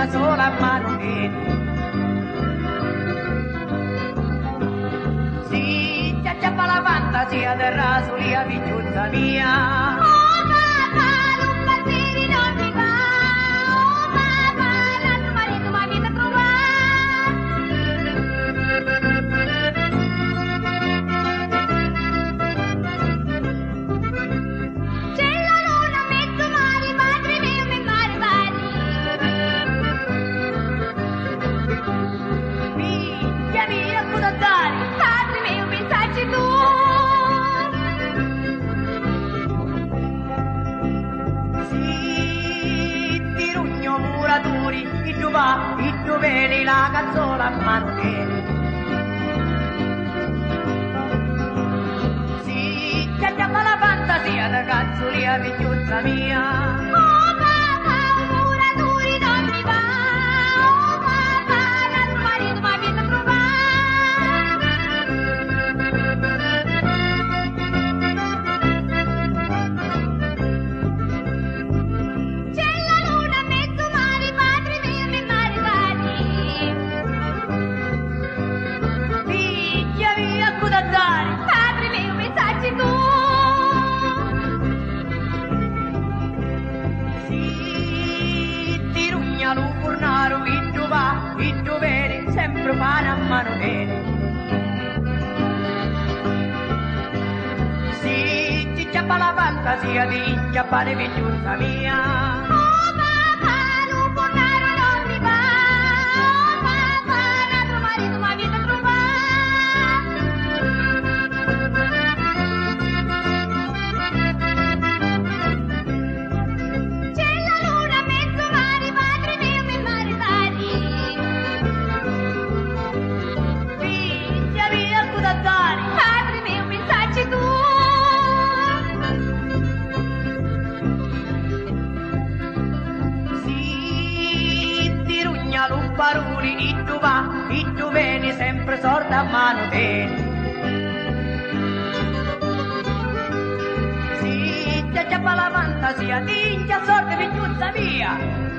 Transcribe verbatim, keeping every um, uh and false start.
una sola mano tieni. Sì, ti acciappa la fantasia del rasulia vigliuzza mia. Oh papà, non partire non mi va. Oh papà, l'altro marito mi viene a trovare. C'è la luna a mezzo mare, padre mio mi mare pari. Figlia mia, cosa dare? Padre mio, pensarci tu. Muraturi, chi tu va, chi tu vedi la cazzola a mano tieni. Sì, ti acciappa la fantasia da cazzolia vigliuzza mia. Oh papà, muraturi non mi va. Oh papà, l'altro marito mi viene a trovare. Padre mio, pensarci tu. Sì, ti rugna lo furnaro, chi tu va, chi tu vedi, sempre pane a mano tieni. Sì, ti chiappa la fantasia di inchiappare vigliuzza mia. Oh papà, lo fornaro non mi va. Oh papà, l'altro marito mi viene a trovare. Padre mio, pensarci tu. Sì, ti rugna lo paruli, chi tu va, chi tu vieni, sempre sorda a mano tieni. Sì, ti acciappa la fantasia, ti inchia sorda vigliuzza mia.